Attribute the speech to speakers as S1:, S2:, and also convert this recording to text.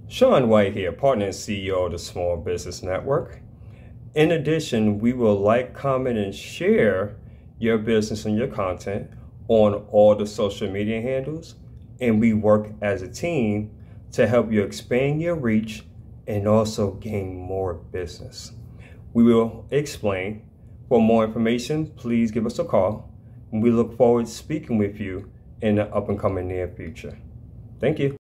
S1: Sean White here, partner and CEO of the Small Business Network. In addition, we will like, comment, and share your business and your content on all the social media handles, and we work as a team to help you expand your reach and also gain more business. We will explain. For more information, please give us a call. We look forward to speaking with you in the up and coming near future. Thank you.